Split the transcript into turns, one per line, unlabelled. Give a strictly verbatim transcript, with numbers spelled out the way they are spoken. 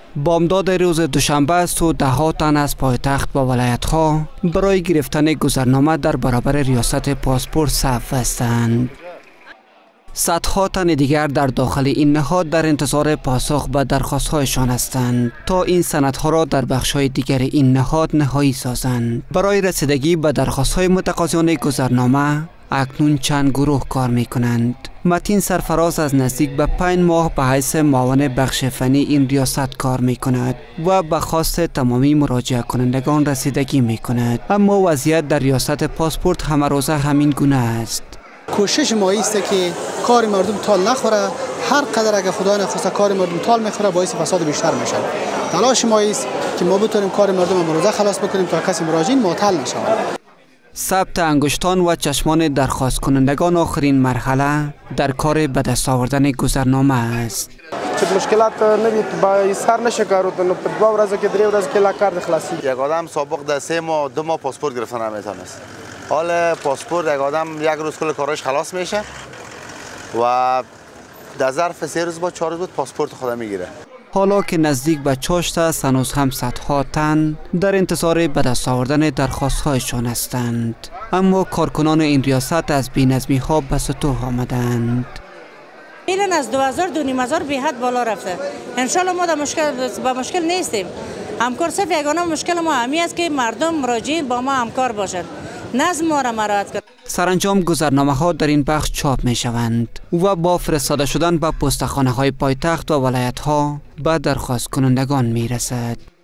بامداد روز دوشنبه است و ده ها تن از پایتخت و ولایت‌ها برای گرفتن گذرنامه در برابر ریاست پاسپورت صف بستند. صدها تن دیگر در داخل این نهاد در انتظار پاسخ به درخواست‌هایشان هستند تا این سندها را در بخش‌های دیگر این نهاد نهایی سازند. برای رسیدگی به درخواست‌های متقاضیان گذرنامه اکنون چند گروه کار می کنند. متین سرفراز از نزدیک به پنج ماه به حیث معاون بخش فنی این ریاست کار می کند و به خواست تمامی مراجعه کنندگان رسیدگی می کند. اما وضعیت در ریاست پاسپورت همه روزه همین گونه است.
کوشش ما است که کار مردم تال نخوره. هر قدر اگه خدا نخواسته کار مردم تال میخوره باعث فساد بیشتر میشه. تلاش ما است که ما بتونیم کار مردم امروزه خلاص بکنیم تا کسی مراجعین معطل نشود.
ثبت انگشتان و چشمان درخواست کنندگان آخرین مرحله در کار به دست آوردن گذرنامه است.
چه مشکلات نبید با سر نشه کارو تو دو روزه که دری روزه که لا کار خلاصی.
یک آدم سابق در سه ماه دو ماه پاسپورت گرفتن نمیتونست. حال پاسپورت یک آدم یک روز کل کارش خلاص میشه و در ظرف سه روز با چهار روز بود پاسپورت خود میگیره. حالا
که نزدیک به چاشت است، هنوز هم صدها تن در انتظار به دست آوردن درخواست‌هایشان هستند. اما کارکنان این ریاست از بی‌نظمی‌ها به سطوح آمدند.
فعلا از دو هزار دو نیم هزار به حد بالا رفته. انشالله ما در مشکل با مشکل نیستیم. همکار صرف یگانه مشکل ما همی است که مردم مراجعین با ما همکار باشند. نظم ما را مراعات کنند.
سرانجام گذرنامه ها در این بخش چاپ می شوند و با فرستاده شدن به پستخانه های پایتخت و ولایت ها به درخواست کنندگان می رسد.